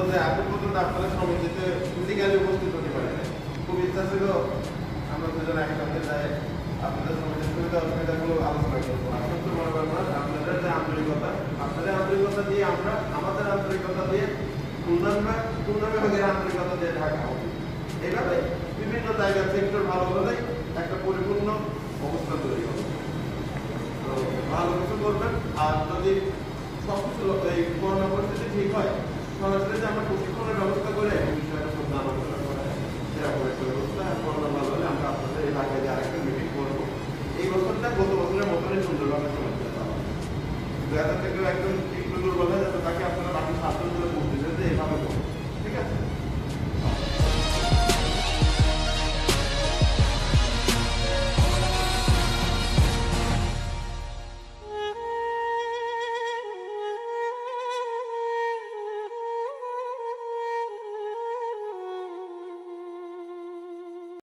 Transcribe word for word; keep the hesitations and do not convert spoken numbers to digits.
যে এখন পর্যন্ত আপনাদের সমিতিতে ফিজিক্যালি উপস্থিত হতে পারে না। খুব ইচ্ছা ছিল আমরা দুজন একসাথে যাই আপনাদের সমিতির সুবিধা অসুবিধাগুলো আলোচনা করবো। আসলে মনে করবেন আপনাদের যে আন্তরিকতা, আপনাদের আন্তরিকতা দিয়ে আমরা আমাদের আন্তরিকতা দিয়ে পূর্ণাঙ্গ পূর্ণাঙ্গের আন্তরিকতা দিয়ে ঢাকা হবে। এইভাবে বিভিন্ন জায়গার সেক্টর ভালো হলেই একটা পরিপূর্ণ অবস্থা তৈরি হবে। তো ভালো কিছু করবেন। আর যদি সবকিছু এই করোনা পরিস্থিতি ঠিক হয়, সরাসরি যে আমরা প্রশিক্ষণের ব্যবস্থা করে এই বিষয়টা সব আলোচনা করা সেরকম একটা ব্যবস্থা। করোনা ভালো হলে আমরা আপনাদের এলাকায় যে আরেকটা মিটিং করবো। এই বছরটা গত বছরের মতনই সুন্দরভাবে চলে যেতে হবে। দু হাজার থেকেও একজন